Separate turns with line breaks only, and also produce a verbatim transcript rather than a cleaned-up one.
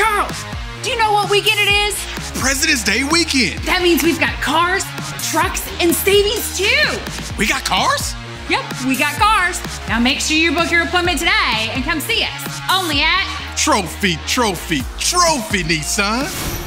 Charles, do you know what weekend it is?
President's Day weekend.
That means we've got cars, trucks, and savings too.
We got cars?
Yep, we got cars. Now make sure you book your appointment today and come see us. Only at
Trophy, Trophy, Trophy Nissan.